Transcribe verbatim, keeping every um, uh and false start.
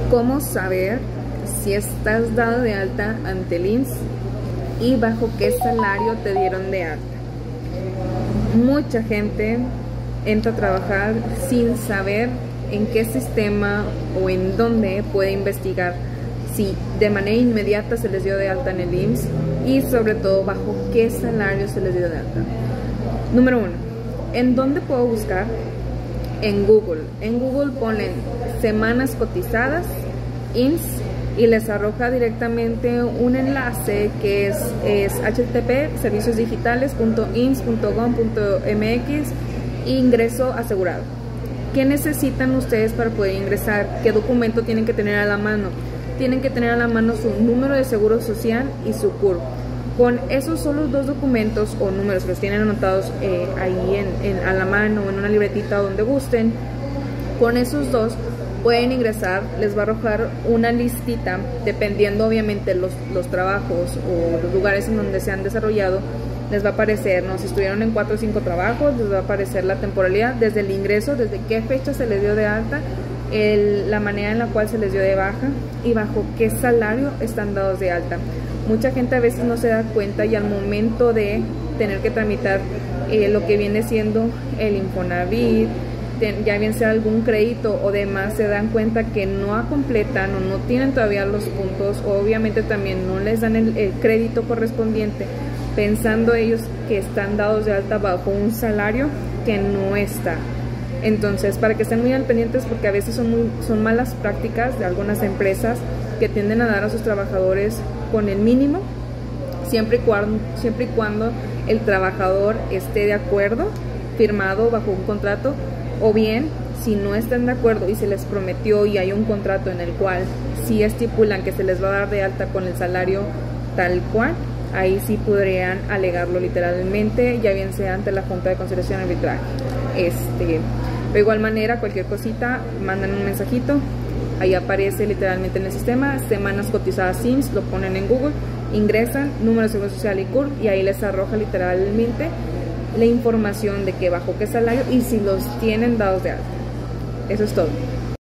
¿Cómo saber si estás dado de alta ante el I M S S y bajo qué salario te dieron de alta? Mucha gente entra a trabajar sin saber en qué sistema o en dónde puede investigar si de manera inmediata se les dio de alta en el I M S S y sobre todo bajo qué salario se les dio de alta. Número uno, ¿en dónde puedo buscar? En Google. En Google ponen semanas cotizadas, I M S S, y les arroja directamente un enlace que es, es h t t p servicios digitales punto i m s s punto gov punto m x, ingreso asegurado. ¿Qué necesitan ustedes para poder ingresar? ¿Qué documento tienen que tener a la mano? Tienen que tener a la mano su número de seguro social y su C U R. Con esos solos dos documentos o números que los tienen anotados eh, ahí en, en, a la mano o en una libretita donde gusten, con esos dos pueden ingresar. Les va a arrojar una listita, dependiendo obviamente los, los trabajos o los lugares en donde se han desarrollado. Les va a aparecer, ¿no? Si estuvieron en cuatro o cinco trabajos, les va a aparecer la temporalidad, desde el ingreso, desde qué fecha se les dio de alta, el, la manera en la cual se les dio de baja y bajo qué salario están dados de alta. Mucha gente a veces no se da cuenta y al momento de tener que tramitar eh, lo que viene siendo el Infonavit, ya bien sea algún crédito o demás, se dan cuenta que no completan o no tienen todavía los puntos, o obviamente también no les dan el, el crédito correspondiente, pensando ellos que están dados de alta bajo un salario que no está. Entonces, para que estén muy al pendientes, porque a veces son, muy, son malas prácticas de algunas empresas que tienden a dar a sus trabajadores con el mínimo, siempre y cuando, siempre y cuando el trabajador esté de acuerdo, firmado bajo un contrato, o bien si no están de acuerdo y se les prometió y hay un contrato en el cual sí estipulan que se les va a dar de alta con el salario tal cual, ahí sí podrían alegarlo literalmente, ya bien sea ante la Junta de Conciliación y Arbitraje. Este, de igual manera, cualquier cosita, mandan un mensajito, ahí aparece literalmente en el sistema, semanas cotizadas I M S S, lo ponen en Google, ingresan, número de seguro social y C U R, y ahí les arroja literalmente la información de que bajo qué salario y si los tienen dados de alta. Eso es todo.